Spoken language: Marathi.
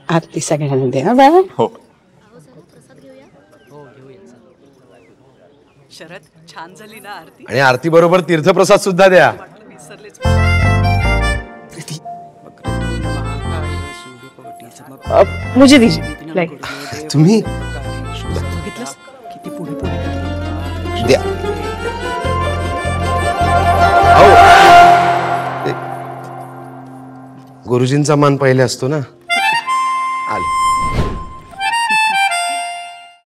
आरती सगळ्यांना दे. बाळा हो. शरद छान झाली ना आरती. आणि आरती बरोबर तीर्थप्रसाद सुद्धा द्या. मुझे दीजिए. लाइक तुम्ही बघितलंस किती पुढे पुढे द्या. गुरुजींचा मान पहिले असतो ना. आले.